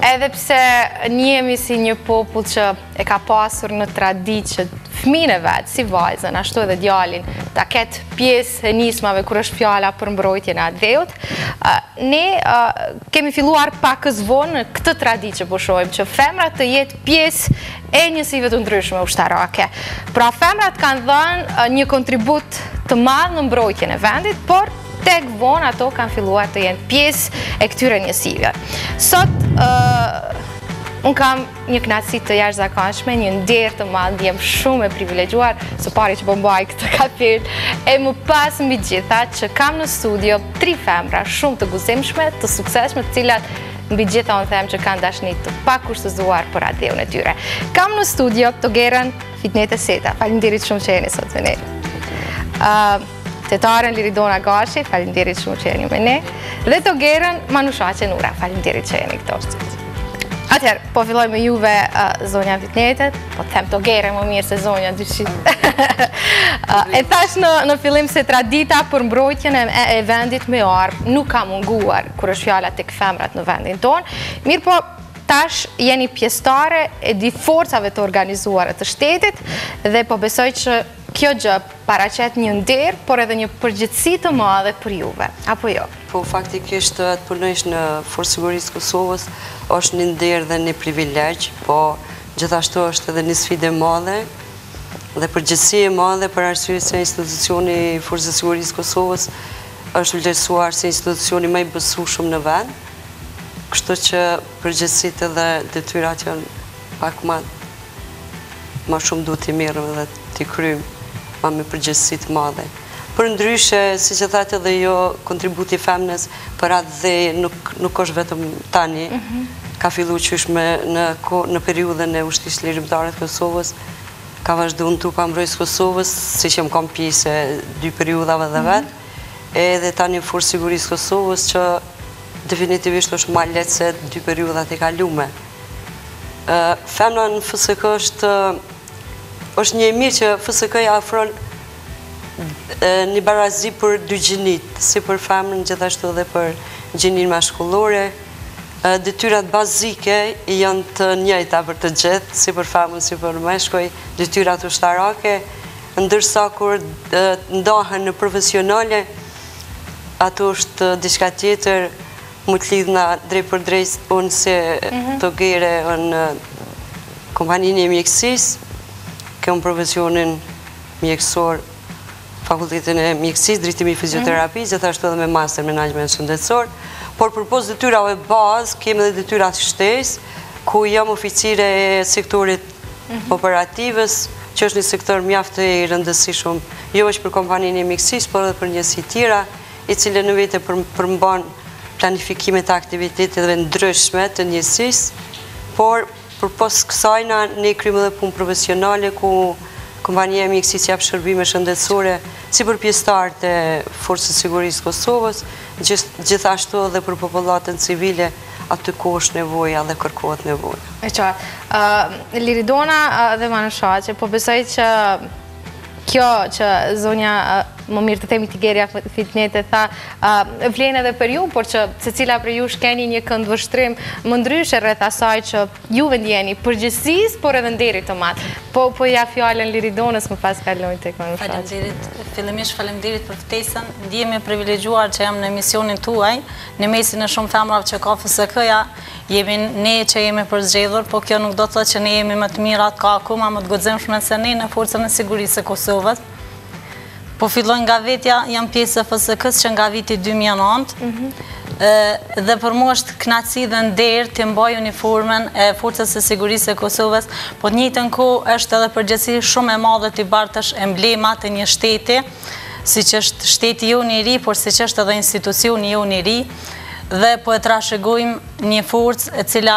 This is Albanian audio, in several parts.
edhe pse njemi si një popull që e ka pasur në traditë që fëmijën e vet, si vajzën, ashtu edhe djalin, ta ketë pjesë e nismave kur është fjala për mbrojtjen e atë dheut, ne kemi filluar pak vonë në këtë traditë që po shohim, që femrat të jetë pjesë e njësive të ndryshme ushtarake. Pra femrat kanë dhënë një kontribut të madh në mbrojtjen e vendit, por tek vonë ato kanë filluar të jenë pjesë e këtyre njësive. Sot unë kam një kënaqësi të jashtëzakonshme, një nder të madh, jam shumë e privilegjuar, së pari që po mbaj këtë kapel, e më pas mbi gjitha që kam në studio 3 femra shumë të guzimshme, të suksesshme, të cilat mbi gjitha unë them që kanë dashni të pakushtëzuar për atë e tyre. Kam në studio Togerën Fitnete Seta. Faleminderit shumë që jeni sot me ne. Tetaren Liridona Gashi, faleminderit shumë që jeni me ne. Dhe Togerën Manushaqe Nura, faleminderit që jeni këto. Atëherë, po filloj me juve zonja Fitnetet, po them Togerën më mirë se zonja dyshit. E thash në fillim se tradita për mbrojtjen e vendit me armë nuk ka munguar kur është fjala tek femrat në vendin tonë, mirë po tash jeni pjesëtare e di forcave të organizuara të shtetit dhe po besoj që kjo gjë paraqet një nder, por edhe një përgjegjësi të madhe për juve, apo jo? Po, faktikisht të punojsh në Forcë Sigurisë Kosovës është një nder dhe një privilegj, po gjithashtu është edhe një sfidë e madhe dhe përgjegjësi e madhe për arsye se institucioni i Forcës Sigurisë Kosovës është vlerësuar si institucioni më i besueshëm në vend, kështu që përgjegjësitë dhe detyrat janë pak më shumë duhet t'i merrem dhe t'i kryjmë ma me përgjegjësi të madhe. Për ndryshe, si që thatë edhe jo, kontributi femnes për atë dhe nuk është vetëm tani, ka fillu qysh në periudën e ushtrisë lirimtare të Kosovës, ka vazhdu në trupa mbrojtës Kosovës, si që më kam pjesë 2 periudave dhe vetë, edhe tani Forcë Sigurisë Kosovës që definitivisht është ma letë se 2 periudat e kalume. Femna në FSK është një mirë që FSK-ja afron një barazi për 2 gjinit, si për femrën gjithashtu dhe për gjinin mashkullore. Detyrat bazike janë të njëjta për të gjithë, si për femrën, si për meshkuj, detyrat ushtarake, ndërsa kur ndahen në profesionale, ato është diçka tjetër, më të lidhna drejt për drejt, unë se Togere në kompaninë e mjekësisë, kemë profesionin mjekësor, fakultetin e mjekësisë, drejtimi i fizioterapisë, gjithashtu edhe me master menaxhment shëndetësor, por përpos detyrave bazë, kemë edhe detyrat shtesë, ku jam oficire e sektorit operativës, që është një sektor mjaft e rëndësishëm, jo është për kompaninë e mjekësisë, por edhe për njësi tjera, i cilë në vete përmban planifikimet e aktivitetet dhe ndryshme të njësisë, por përpos kësajna ne krymë dhe punë profesionale ku kompania e mjekësisë jap shërbime shëndetësore si për pjesëtarët e Forcës Sigurisë Kosovës, gjithashtu edhe për popullatën civile aty ku është nevoja dhe kërkohet nevoja. E qartë, Liridona dhe Manushaqe, po besoj që kjo që zonja më mirë të themi Togerja Fitnete tha, vlen edhe për ju, por që secila për ju shkeni një këndvështrim më ndryshe rreth asaj që juve ndjeni përgjegjësisë, por edhe nderit të madh. Po ja fjalën Liridonës, më pas kalojnë tek Manushaqe. Faleminderit, fillimisht faleminderit për ftesën. Ndihemi privilegjuar që jam në emisionin tuaj, në mesin e shumë femrave që ka FSK-ja, jemi ne që jemi përzgjedhur, po kjo nuk do të thotë që ne jemi më të mirat, ka akoma më të guximshme se ne në Forcën e Sigurisë së Kosovës. Po filloj nga vetja, jam pjesë e FSK-s që nga viti 2009, dhe për mu është kënaqësi dhe nder të mbaj uniformën e Forcës së Sigurisë së Kosovës, po të njëjtën kohë është edhe përgjegjësi shumë e madhe të bartësh emblemat e një shteti, si që është shteti jonë i ri, por si që është edhe institucioni jonë i ri, dhe po e trashëgojmë një forcë e cila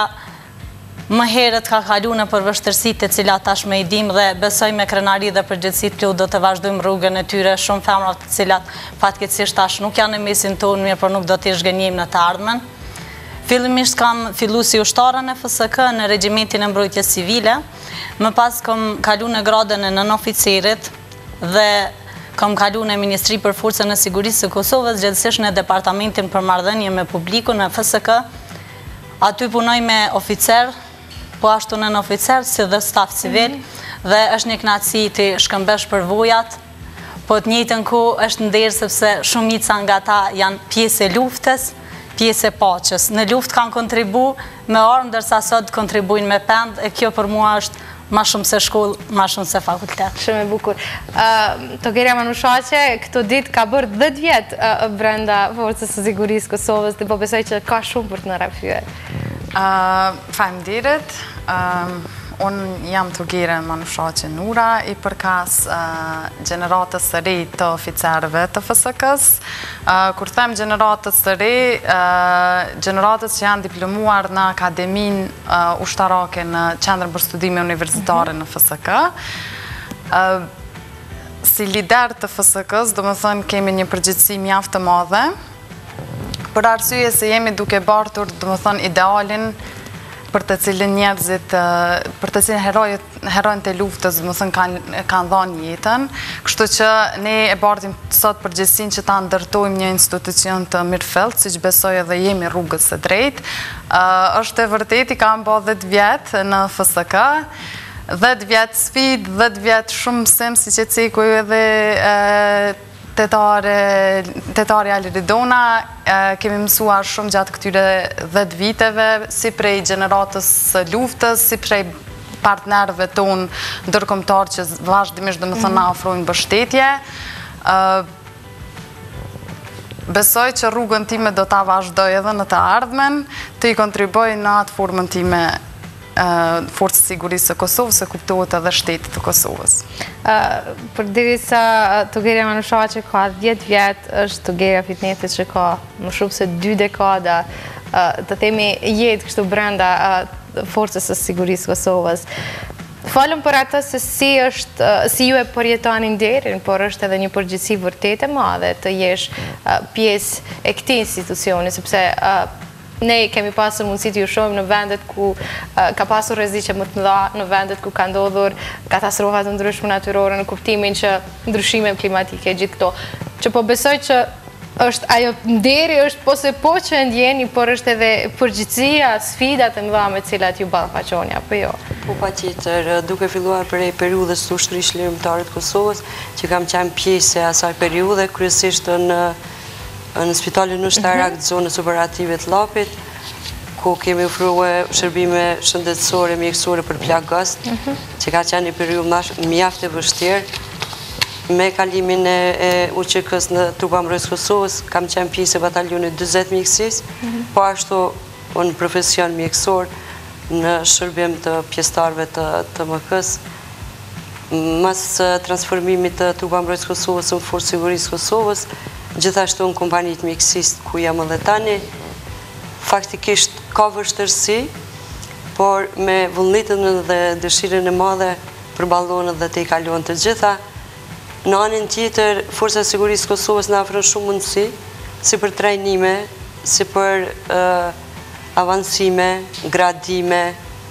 më herët ka kalu në përvështërsitë e cilat tashmë i dim dhe besoj me krenari dhe përgjegjësitë plot do të vazhdojmë rrugën e tyre, shumë femra të cilat fatkeqësisht tash nuk janë në mesin tonë mirë, por nuk do t'i zhgënjejmë në të ardhmen. Fillimisht kam fillu si ushtare në FSK në regjimentin e mbrojtjes civile, më pas kam kalu në gradën e nënoficerit dhe kam kalu në Ministri për Forcën e Sigurisë së Kosovës, gjithsesi në Departamentin për Marrëdhënie me Publikun në FSK. Aty punoj me oficer, po ashtu nën oficer, si dhe staf civil, dhe është një kënaqësi të shkëmbesh për vujat, po të njëjtën kohë është nderë sepse shumica nga ta janë pjesë e luftës, pjesë e paqes. Në luftë kanë kontribu me armë, dërsa sot kontribuin me pend, e kjo për mua është ma shumë se shkollë, ma shumë se fakultet. Shumë e bukur. Togeria Manushaqe, këto ditë ka bërë 10 vjetë brenda Forcës së Sigurisë Kosovës, dhe po besoj që ka shumë për të në rafyër. Faleminderit. Unë jam Togeria Manushaqe Nura, i përkas gjeneratës së ri të oficerëve të FSK-s. Kur them gjeneratës së ri, gjeneratës që janë diplomuar në Akademin Ushtarake në Qendrën për Studime Universitare në FSK. Si lider të FSK-s, do më thënë kemi një përgjegjësi mjaft të madhe, për arsye se jemi duke bartur, do më thënë, idealin për të cilin njerëzit, për të cilin herojnë të luftës, më thënë, kanë dhanë jetën. Kështu që ne e bartim sot përgjegjësinë që ta ndërtojmë një institucion të mirëfillt, siç besoj edhe jemi rrugës së drejtë. Është e vërtetë, kam bë 10 vjet në FSK, 10 vjet sfidë, 10 vjet shumë mësim, siç e ceku edhe Tetari Aliridona, kemi mësuar shumë gjatë këtyre 10 viteve, si prej gjeneratës së luftës, si prej partnerëve tonë ndërkombëtar që vazhdimisht, do të thënë, na ofrojnë mbështetje. Besoj që rrugën time do ta vazhdoj edhe në të ardhmen, të i kontriboj në atë formën time Forcës Sigurisë së Kosovës, se kuptohet edhe shtetit të Kosovës. Për dirisa Togeria Manushaqe ka 10 vjetë, është Togeria Fitnetit që ka më shumë se 2 dekada, të themi jetë kështu brenda Forcës së Sigurisë së Kosovës. Falem për atë se si ju e përjetoni nderin, por është edhe një përgjegjësi vërtet e madhe të jesh pjesë e këtij institucioni, sepse ne kemi pasur mundësi të ju shohim në vendet ku ka pasur rreziqe më të mëdha, në vendet ku ka ndodhur katastrofa të ndryshme natyrore, në kuptimin që ndryshime klimatike, gjithë këto. Që po besoj që është ajo nderi, është po që e ndjeni, por është edhe përgjegjësia, sfidat e mëdha me cilat ju ballafaqoni, apo jo? Po patjetër, duke filluar prej periudhës së ushtrisë lirimtare të Kosovës, që kam qenë pjesë e asaj periudhe, kryesisht në Spitalin Ushtarak të zonës operative të Llapit, ku kemi ofruar shërbime shëndetësore, mjekësore për plagëst, që ka qenë një periudhë mjaft e vështirë. Me kalimin e UÇK-s në trupa mbrojtës Kosovës, kam qenë pjesë e batalionit 40 mjekësisë, po ashtu në profesion mjekësor në shërbim të pjesëtarëve të MK-s. Mas transformimit të trupa mbrojtës Kosovës në Forcë Sigurisë Kosovës, gjithashtu në kompanit mjekësisë ku jam edhe tani, faktikisht ka vështirësi, por me vullnetin dhe dëshirën e madhe përballohen dhe të i kalojnë të gjitha. Në anën tjetër, Forca e Sigurisë Kosovës na ofron shumë mundësi, si për trajnime, si për avancime, gradime,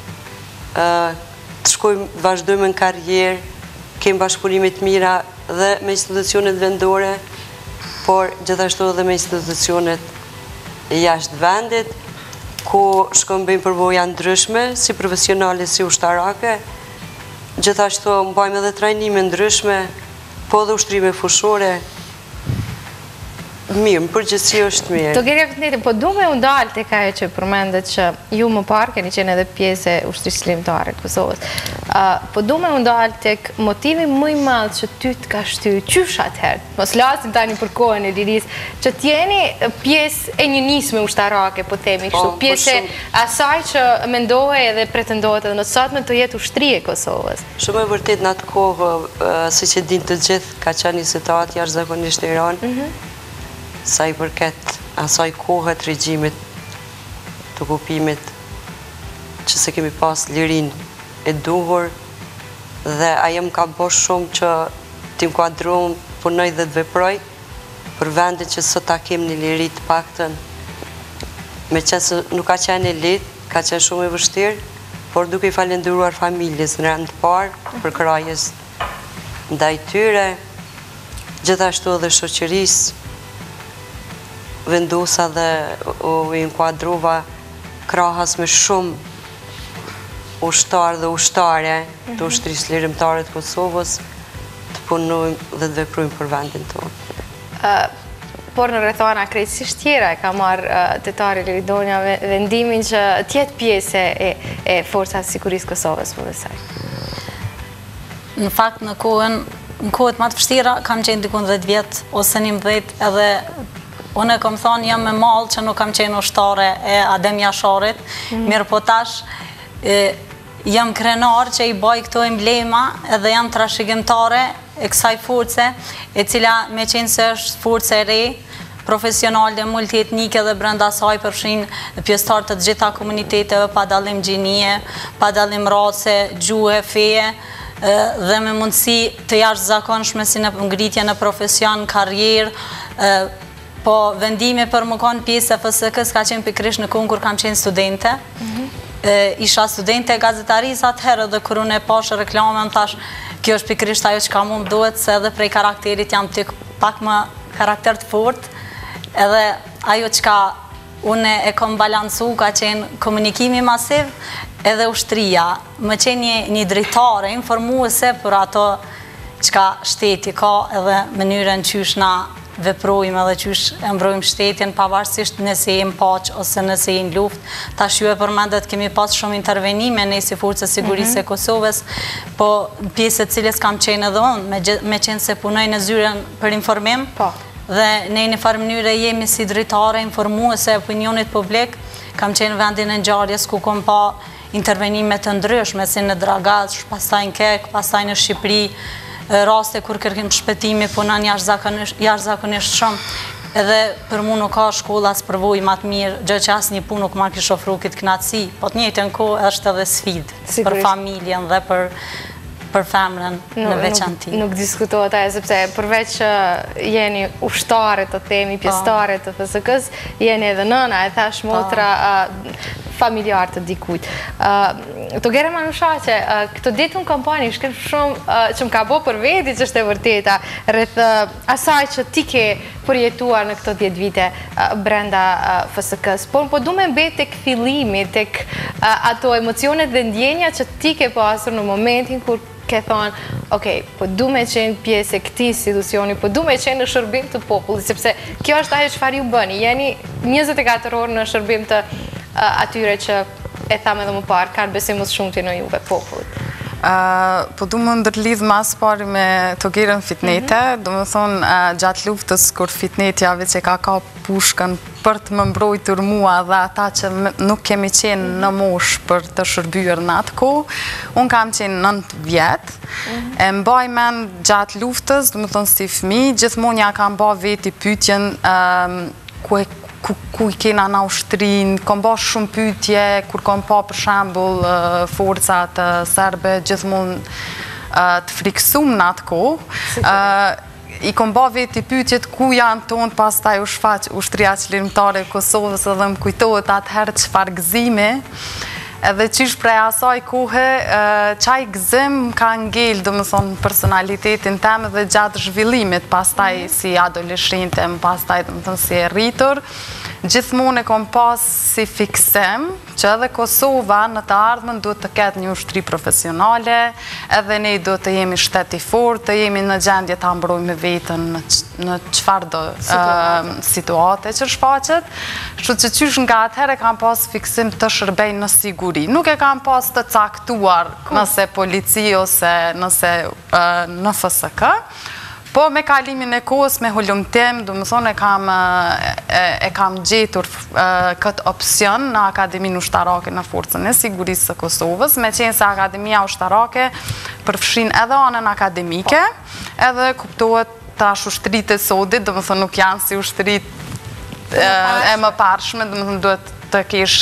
të shkojmë, vazhdojmë në karrierë, kemi bashkëpunime të mira dhe me institucionet vendore, por gjithashtu edhe me institucionet jashtë vendit, ku shkojmë bëjmë përvoja ndryshme, si profesionale, si ushtarake, gjithashtu mbajmë edhe trajnime ndryshme, po dhe ushtrime fushore. Mirë, më përgjithësi është mirë. Togeria Fitnetit, po du me undalë të kaje që përmendet që ju më parë keni qenë edhe pjesë e ushtrisë lirimtare të Kosovës. Po du me undalë të motivi më i madh që ty të ka shtyr, qysh atëherë, mos lasim tani për kohën e lirisë, që t'jeni pjesë e një nisme ushtarake, po themi kështu, pjesë e asaj që mendohet edhe pretendohet edhe në sotme të jetë ushtri e Kosovës. Shumë e vërtet në atë kohë, siç e dinë të gjithë, ka qenë një situatë jashtëzakonisht e rëndë, sa i përket asaj kohët regjimit të okupimit, që se kemi pas lirin e duhur, dhe ajo më ka bosh shumë që t'im kuadrum, punoj dhe të veproj, për vendit që sot ta kem një liri të paktën, me qenë se nuk ka qenë e lehtë, ka qenë shumë e vështirë, por duke i falenderuar familjes në rand të parë, për krahjes ndaj tyre, gjithashtu edhe shoqërisë, vendosa dhe u inkuadrova krahas me shumë ushtarë dhe ushtare të ushtrisë lirimtare të Kosovës të punojmë dhe të veprojmë për vendin tonë. Por në rrethana krejtësisht tjera e ka marrë Tetari Liridonja vendimin që tjetë pjesë e Forcat Sigurisë Kosovës për besaj. Në fakt në kohët më të vështira kam qenë dikun 10 vjetë ose 11 edhe unë e kom thonë jam me malë që nuk kam qenë ushtare e Adem Jasharit, mirë po tash jam krenar që i baj këto emblema edhe jam trashëgimtare e kësaj force e cila me qenë se është force e re, profesionale, multietnike dhe brenda saj përfshin pjesëtar të gjitha komuniteteve pa dallim gjinie, pa dallim rase, gjuhë, feje dhe me mundësi të jashtëzakonshme si në ngritje në profesion, karrierë, po vendimi për më konë pjesë e FSK-s ka qenë pikërisht në kohën kur kam qenë studente. Isha studente e gazetarisë atëherë dhe kur unë e pashë reklamën tash kjo është pikërisht ajo që ka mu më duhet se edhe prej karakterit jam të pak më karakter të fort edhe ajo që ka unë e kom balancu ka qenë komunikimi masiv edhe ushtria më qenë një dritare informuese për ato që ka shteti ka edhe mënyrën qysh na veprojmë edhe qysh e mbrojmë shtetin pavarësisht nëse jem paq ose nëse jem luft. Tash ju e përmendet kemi pas shumë intervenime ne si Forca Sigurisë e Kosovës, po pjesë e cilës kam qenë edhe unë, me qenë se punoj në zyrën për informim, dhe në një farë mënyrë jemi si dritare informuese e opinionit publik, kam qenë vendin e ngjarjes ku kom pa intervenime të ndryshme si në Dragaç, pastaj në Kek, pastaj në Shqipëri, raste kur kërkim shpëtimi punon jashtëzakonisht shumë edhe për mu nuk ka shkolla spërvoj më të mirë gjë që asnjë punë nuk ma kish ofru këtë knatësi, po të njëjtën kohë është edhe sfidë për familjen dhe për femrën në veçanti. Nuk diskutohet ajo sepse përveç që jeni ushtare të themi, pjesëtare të FSK-s, jeni edhe nëna, e thash motra familjar të dikujt. Të gere ma në shaqe, këtë ditë në kampani shkrim shumë që më ka bo për veti që është e vërteta rreth asaj që ti ke përjetuar në këto 10 vite brenda FSK-s, por po du me mbet tek fillimi, tek ato emocionet dhe ndjenja që ti ke pasur në momentin kur ke thonë, okej, po du me qenë pjesë e këtij institucioni, po du me qenë në shërbim të popullit, sepse kjo është ajo çfarë ju bëni, jeni 24 orë në shërbim të atyre që e thamë edhe më parë, kanë besimus shumë të në juve popullit. Po du më ndërlidh mas pari me Togerën Fitnete, du më thonë gjatë luftës kur Fitnetjave që ka pushkën për të më mbrojtur mua dhe ata që nuk kemi qenë në mosh për të shërbyer në atë kohë, unë kam qenë 9 vjetë, e mbaj men gjatë luftës, du më thonë si fëmi, gjithmonë ja kam ba veti pyetjen ku i kena na ushtrin, kom ba shumë pyetje, kur kom pa për shembull forcat serbe gjithmonë të friksum në atë kohë, i kom ba veti pyetjet ku janë tonë, pastaj u shfaq ushtria qlirimtare e Kosovës edhe më kujtohet atëherë çfarë gëzimi, edhe qish prej asaj kohë, qaj gëzim ka ngel, do më thonë, personalitetin tem dhe gjatë zhvillimit, pastaj si adoleshente, pastaj, do më thonë, si e rritur, gjithmonë e kom pas si fiksim që edhe Kosova në të ardhmen duhet të ketë një ushtri profesionale, edhe ne duhet të jemi shteti fort, të jemi në gjendje të mbrojmë vetën në çfarëdo situate që shfaqet, kështu që qysh nga atëherë kam pas fiksim të shërbej në siguri. Nuk e kam pas të caktuar nëse polici ose nëse në FSK, po me kalimin e kohës, me hullumtim, du më thonë e kam gjetur këtë opcion në Akademinë Ushtarake në Forcën e Sigurisë së Kosovës, me qenë se Akademia Ushtarake përfshin edhe anën akademike, edhe kuptohet tash ushtrit e sodit, du më thonë nuk janë si ushtrit e më parshme, du më thonë duhet të kesh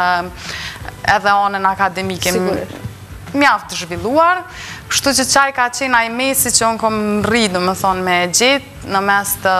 edhe anën akademike mjaft të zhvilluar, kështu që qaj ka qenë ai mesi që unë kom rridu, më thonë, me gjithë në mes të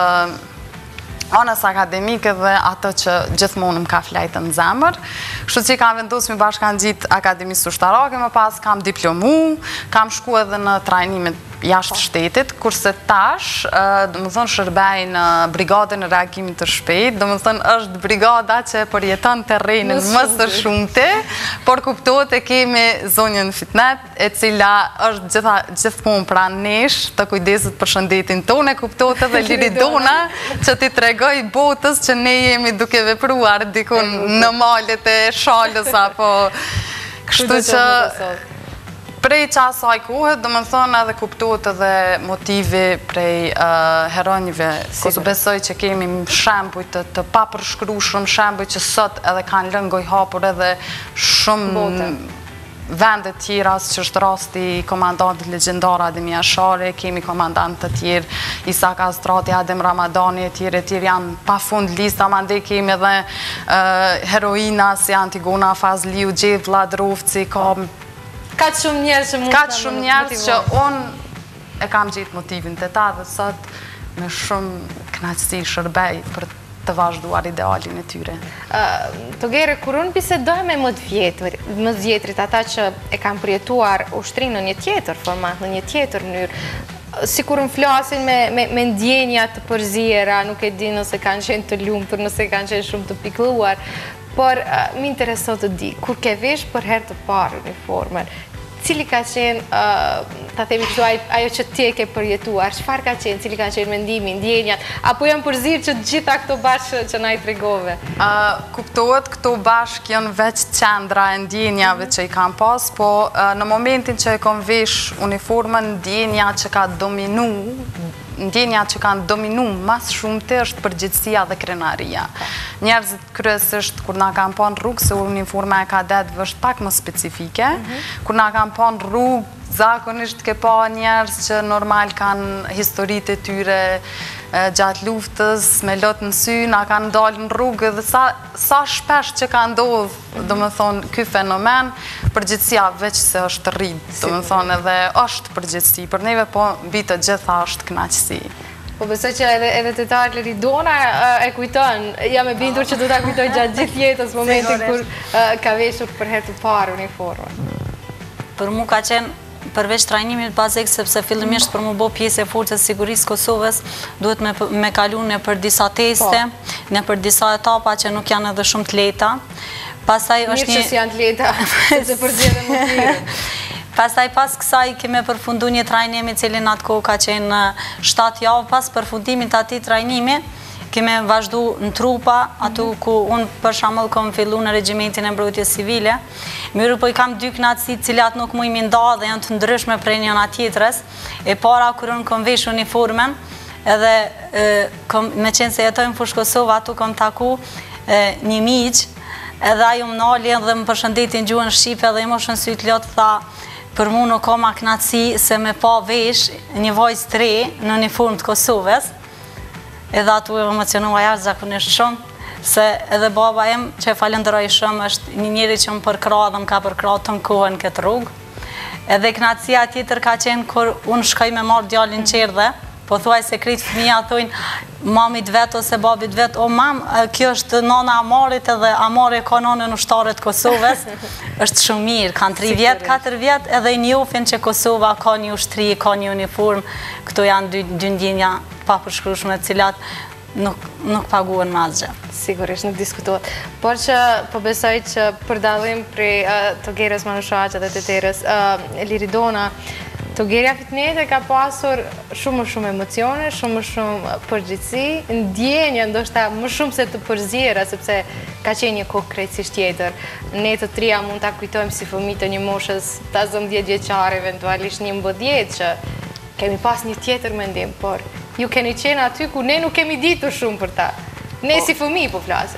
anës akademike dhe ato që gjithmonë më ka flajtë në zemër. Kështu që kam vendosur me bashkan gjitë Akademisë Ushtarake, më pas kam diplomu, kam shku edhe në trajnimet jashtë shtetit, kurse tash, do më thonë shërbej në brigadën e reagimit të shpejt, do më thonë është brigada që përjeton terrenin më së shumti, por kuptohet e kemi zonjën Fitnet, e cila është gjithmonë pranë nesh, të kujdeset për shëndetin tonë, kuptohet edhe Liridona, që ti tregoj botës që ne jemi duke vepruar dikun në malet e Shalës, apo kështu që prej që asaj kohët, do më thonë edhe kuptohet edhe motivi prej heronjve, kësë besoj që kemi shembuj të papërshkrueshëm, shembuj që sot edhe kanë lënë gojë hapur edhe shumë vendet tjera, që është rasti komandantit legjendar Ademia Shari, kemi komandantë të tjerë, Isak Astrati, Adem Ramadani, e tjerë janë pa fund lista, mande kemi edhe heroina si Antigona Fazliu, Gjevla Drovci, Ka shumë njerës që unë e kam gjitë motivin të ta dhe sot me shumë knaqësi shërbej për të vazhduar idealin e tyre. Togere, kur unë bisedoj me më të vjetrit, ata që e kam përjetuar ushtrin në një tjetër format, në një tjetër mënyrë, si kur unë flasin me ndjenja të përzira, nuk e di nëse kanë qenë të lumtur, nëse kanë qenë shumë të pikluar, por më intereso të di, kur ke vesh për herë të parë uniformen, cili ka qenë, ta themi kështu, ajo që ti e ke përjetuar, çfarë ka qenë, cili ka qenë mendimi, ndjenjat, apo janë përzirë që gjitha këto bashkë që na i tregove? Kuptohet, këto bashkë janë veç qendra e ndjenjave që i kam pas, po në momentin që e kom vesh uniformen, ndjenja që ka dominu, ndjenja që kanë dominu mas shumëte është përgjithësia dhe krenaria. Njerëzit kryesisht, kur na kanë pa në rrugë, se uniforma e kadetëve është pak më specifike, kur na kanë pa në rrugë, zakonisht ke pa njerëz që normal kanë historitë e tyre gjatë luftës, me lotë në sy, na kanë dalë në rrugë, dhe sa shpesh që ka ndodhë, do më thonë, ky fenomen, përgjithësia veç se është rritë, do më thonë, edhe është përgjithësi, për neve po mbi të gjitha është knaqësi. Po besoj që edhe të tarë Liridona e kujton, jam e bindur që do ta kujtoj gjatë gjithë jetës momentin kur ka veshur për herë të parë uniformën. Për mu ka qenë përveç trajnimit bazik, sepse fillimisht për mu bo pjesë e forcës sigurisë Kosovës, duhet me kalu në për disa teste, në për disa etapa që nuk janë edhe shumë të leta. Mirë që si janë të leta, se përzjedhe më tjere. Pastaj pas kësaj keme përfundu një trajnimi cilin atë kohë ka qenë 7 javë, pas përfundimin të ati trajnimi, keme vazhdu në trupa, atu ku unë për shamëll kom fillu në regjimentin e mbrojtjes civile. Mirë po i kam 2 knatësi cilat nuk mu i minda dhe janë të ndryshme prej njëna tjetërës. E para kër unë kom vesh uniformen, edhe me qenë se jetojnë fush Kosovë, atu kom taku një miq, edhe ajo më naljen dhe më përshëndetin gjuhën Shqipe dhe i moshën syt lotë tha, për mu nuk koma knatësi se me pa vesh një vajzë të re në uniform të Kosovës. Edhe atu e emocionua jashtë zakonisht shumë, se edhe baba em që e falenderoj shumë është një njeri që më përkra dhe më ka përkra të më kohën këtë rrugë. Edhe knatësia tjetër ka qenë kur unë shkoj me marrë djallin qerdhe, po thuaj se kritë fëmija thujnë mamit vetë ose babit vetë, o mam, kjo është nana Amarit edhe Amari ka nanën ushtarët Kosovës, është shumë mirë, kanë 3 vjetë, 4 vjetë, edhe i njofin që Kosova ka një ushtri, ka një uniform, këto janë 2 ndjenja pa përshkrushme, cilat nuk paguen ma asgjë. Sigurisht, nuk diskutohet. Por që po besoj që për dallim prej Togerës Manushaqa dhe të terës Liridona, Togerja Fitnete ka pasur shumë emocione, shumë përgjithësi, ndjenja ndoshta më shumë se të përzjera, sepse ka qenë një kohë krejtësisht tjetër. Ne të trija mund ta kujtojmë si fëmijë të një moshës 18 vjeçare, eventualisht 11 që kemi pas një tjetër mendim, por ju keni qenë aty ku ne nuk kemi ditur shumë për ta. Ne si fëmijë po flasim.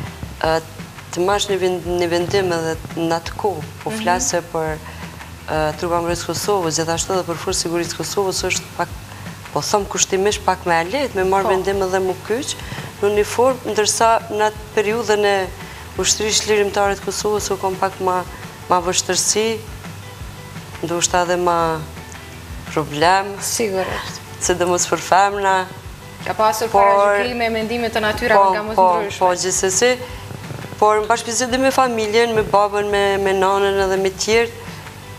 Të mash një vendim edhe në atë kohë, po flase për trupa mbrojtës Kosovës, gjithashtu edhe për forcë sigurisë Kosovës është pak, po thëmë kushtimisht pak me lehtë, me marrë vendim edhe më kyç në uniform, ndërsa në atë periudhën e ushtrisë lirimtare të Kosovës u kom pak ma vështërsi, ndoshta edhe ma problem. Sigurisht. Sidomos për femra. Ka pasur paragjykime, mendime të natyrave nga më të ndryshme. Po, gjithsesi, por në bashkëbisedë me familjen, me babën, me nanën edhe me tjerë,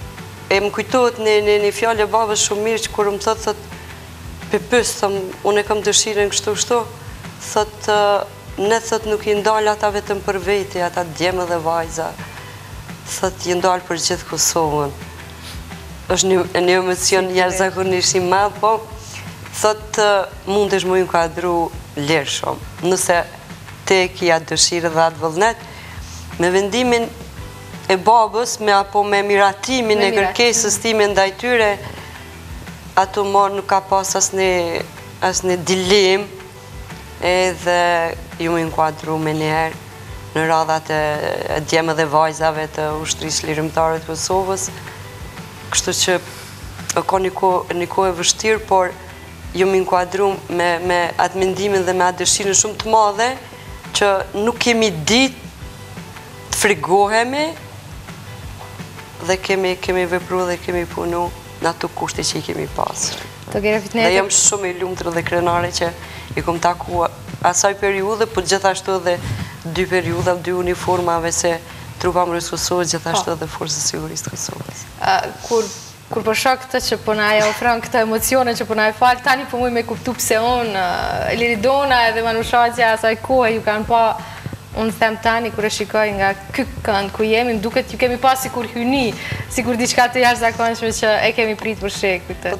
më kujtohet një fjallë e babës shumë mirë që kur më thotë, pëpës, unë e kam dëshirën kështu, thotë, ne thotë nuk i ndalë ata vetëm për veti, ata djemë dhe vajza, thotë i ndalë për gjithë Kosovën. është një emocion jashtëzakonisht i madh, po thotë mundesh më inkuadru lirë shumë. Nëse te kia dëshirë dhe atë vullnet, me vendimin e babës, apo me miratimin e kërkesës time ndaj tyre, ato morë nuk ka pas asnjë dilemë, edhe ju më inkuadru me njerë në radhat e djemë dhe vajzave të ushtrisë lirimtare të Kosovës. Kështu që ka një kohë e vështirë, por ju më inkuadru me atë mendimin dhe me atë dëshirën shumë të madhe, që nuk kemi ditë të frigohemi dhe kemi vepru dhe kemi punu në ato kushte që i kemi pasur. Dhe jam shumë i lumtur dhe krenare që i kom taku asaj periudhe, por gjithashtu dhe 2 periudha, 2 uniformave se trupa mbrojtës Kosovës, gjithashtu dhe Forcës Sigurisë të Kosovës. Kur po shoh këtë që po na e ofron këtë emocione që po na e fal, tani po muj me kuptu pse unë, Liridona edhe Manushaqja asaj kohe ju kanë pa, unë them tani kur e shikoj nga ky kënd ku jemi, më duket ju kemi pas sikur hyni, sikur diçka të jashtëzakonshme që e kemi prit për shekujt.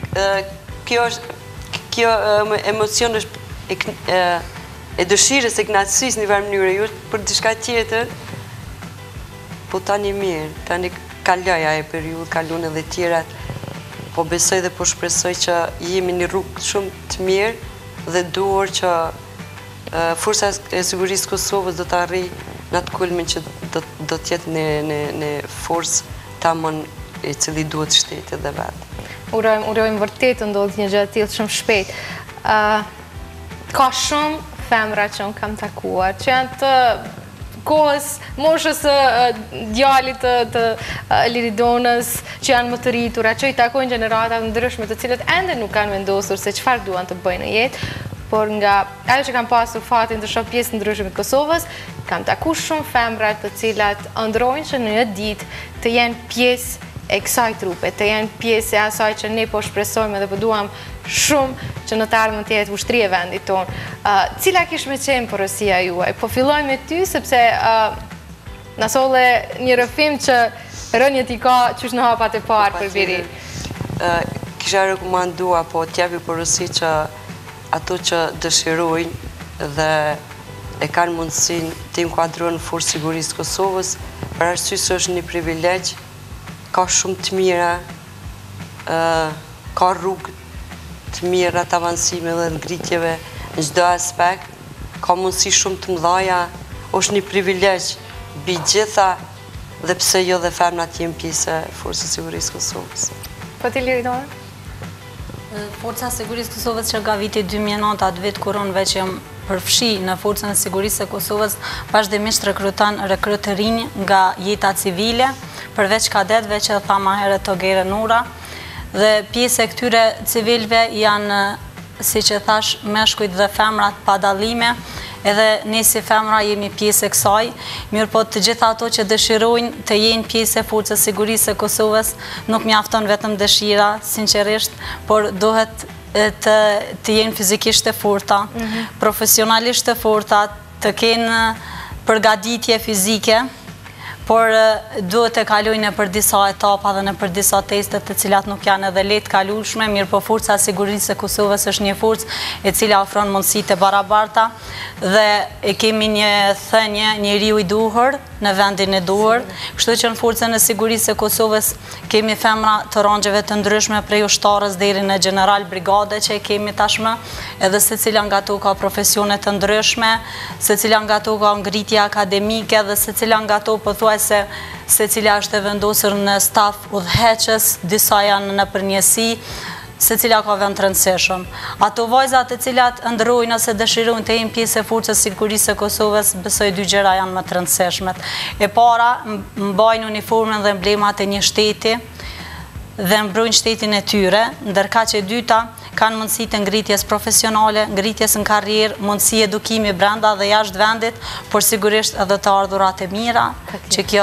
Kjo emocion është e dëshirës e kënaqësisë në një mënyrë, ju për diçka tjetër, po tani mirë, tani kaloja e periudhë, kalun edhe tjerat, po besoj dhe po shpresoj që jemi një rrugë shumë të mirë dhe duhur që Forca e Sigurisë Kosovës do të arrijë në atë kulmin që do t'jetë në forcë tamam i cili duhet shtetit dhe vetë. Urojmë vërtet të ndodhë një gjë të tillë shumë shpejt. Ka shumë femra që unë kam takuar, që janë të kohës, moshës djalit të Liridonës, që janë më të rritura, që i takojnë gjeneratat ndryshme të cilët ende nuk kanë vendosur se çfarë duan të bëjnë në jetë, por nga ajo që kam pasur fatin të shoh pjesë ndryshme të Kosovës, kam taku shumë femra të cilat ëndrojnë që në një ditë të jenë pjesë e kësaj trupe, të jenë pjesë e asaj që ne po shpresojmë dhe po duam shumë që në të ardhmen të jetë ushtri e vendit tonë. Cila kish me qenë porosia juaj? Po filloj me ty, sepse na solle një rrëfim që rënjët i ka qysh në hapat e parë për biri. Kisha rekomandua, po t'japi porosi që ato që dëshirojnë dhe e kanë mundësin të inkuadrojnë në Forcë Sigurisë të Kosovës, për arsye se është një privilegj, ka shumë të mira, ka rrugë të mira të avancime dhe ngritjeve në çdo aspekt, ka mundësi shumë të mëdha, është një privilegj mbi gjitha dhe pse jo dhe femrat jenë pjesë e Forcës Sigurisë të Kosovës. Po ti Liridona? Forca Sigurisë Kosovës që nga viti 2009 atë vit kur unë veç jam përfshi në Forcën e Sigurisë së Kosovës, vazhdimisht rekruton rekrutë rinj nga jeta civile, përveç kadetëve që tha më herët Togere Nura, dhe pjesë e këtyre civilëve janë, si që thash, meshkujt dhe femrat pa dallime, edhe ne si femra jemi pjesë e kësaj, mirë po të gjitha ato që dëshirojnë të jenë pjesë e Forcës Sigurisë së Kosovës, nuk mjafton vetëm dëshira, sinqerisht, por duhet të jenë fizikisht të forta, profesionalisht të forta, të kenë përgatitje fizike, por duhet të kalojnë për disa etapa dhe në për disa testet të cilat nuk janë edhe lehtë kalueshme, mirë po Forca e Sigurisë së Kosovës është një forcë e cila ofron mundësi të barabarta dhe e kemi një thënie, njeriu i duhur në vendin e duhur, kështu që në Forcën e Sigurisë së Kosovës kemi femra të rangjeve të ndryshme prej ushtarës deri në general brigade që e kemi tashmë, edhe secila nga ato ka profesione të ndryshme, secila nga ato ka ngritje akademike dhe secila nga ato pothuajse secila është e vendosur në staf udhëheqës, disa janë në përnjësi, secila ka vend të rëndësishëm. Ato vajzat e cilat ndrojnë ose dëshirojnë të jenë pjesë e Forcës Sigurisë së Kosovës, besoj 2 gjëra janë më të rëndësishmet. E para, mbajnë uniformën dhe emblemat e një shteti dhe mbrojnë shtetin e tyre, ndërka që e dyta kanë mundësi të ngritjes profesionale, ngritjes në karrierë, mundësi edukimi brenda dhe jashtë vendit, por sigurisht edhe të ardhurat e mira, që kjo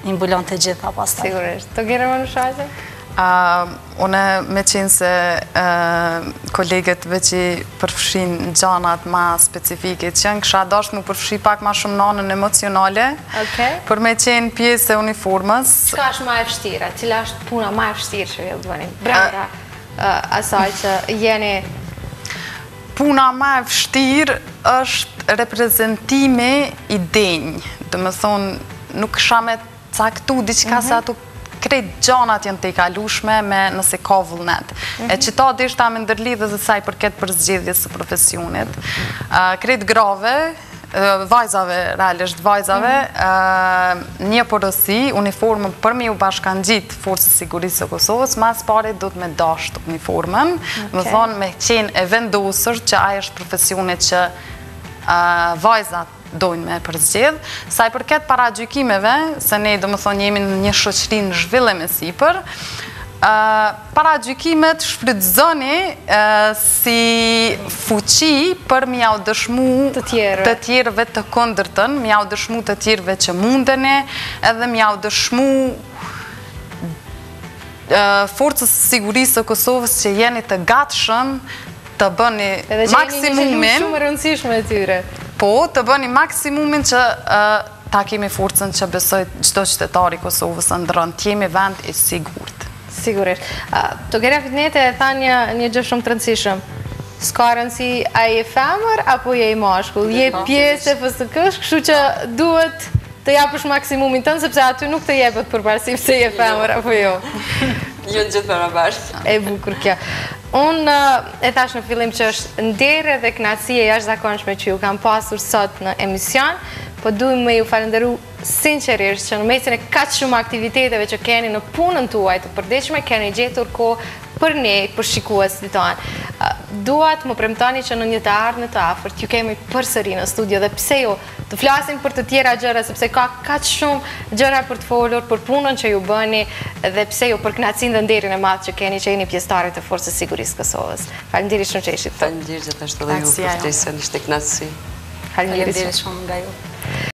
imbulon të gjitha pastaj. Sigurisht. Të gjere më në shajze? Une me qenë se kolegët veç i përfshin gjanat ma specifike që janë, kësha dasht mu përfshi pak ma shumë nanën emocionale, për me qenë pjesë e uniformës. Qka është ma e vështira? Cila është puna ma e vështirë që ju të bëni? Brenda asaj që jeni... Puna ma e vështirë është reprezentimi i denjë. Dhe me thonë, nuk kësha me caktu diqka se ato krejt gjanat janë të i kalushme me nëse ka vullnet. E që ta dhe ishta me ndërlidhe dhe saj përket për zgjedhjes së profesionit. Krejt grave, vajzave, realisht vajzave, një porësi, uniformën për me u bashkan gjitë Forcës Sigurisë e Kosovës, mas pare do të me dasht uniformën, më thonë me qenë e vendosër që aje është profesionit që vajzat dojnë me përzgjedh, sa i përket para gjykimeve, se ne do më thonë jemi në një shoqëri në zhvillim e sipër, para gjykimet shfrytëzoni si fuqi për m'ja u dëshmu të tjerëve të kundërtën, m'ja u dëshmu të tjerëve që mundeni, edhe m'ja u dëshmu Forcës Sigurisë e Kosovës që jeni të gatshëm të bëni maksimumin... Edhe që jeni një shumë rëndësishme e tyre. Po, të bëni maksimumin që ta kemi forcën që besoj çdo qytetari Kosovës ndërën, të jemi vend i sigurt. Sigurisht. Të Gera Fitnete e tha një gjë shumë të rëndësishëm. S'ka rëndësi a je femër apo je i mashkull. Je pjesë e FSK-s, kështu që duhet të japësh maksimumin tënë, sepse aty nuk të jepet përparësi pse je femër apo jo. Jo në gjithë barabartë. E bukur kjo. Unë e thash në fillim që është ndere dhe kënaqësie jashtëzakonshme që ju kam pasur sot në emision, po duhem me ju falenderu sinqerisht që në mesin e kaq shumë aktiviteteve që keni në punën tuaj të përditshme, keni gjetur kohë për ne, për shikuesit tonë. Duat më premtoni që në një të ardhmen të afërt ju kemi përsëri në studio dhe pse jo të flasim për të tjera gjëra, sepse ka kaq shumë gjëra për të folur, për punën që ju bëni dhe pse jo për kënaqësinë dhe nderin e madh që keni që jeni pjesëtarë të Forcës Sigurisë Kosovës. Faleminderit shumë që ishit këtu. Faleminderit gjithashtu edhe ju për ftesën, ishte kënaqësi. Faleminderit shumë nga ju.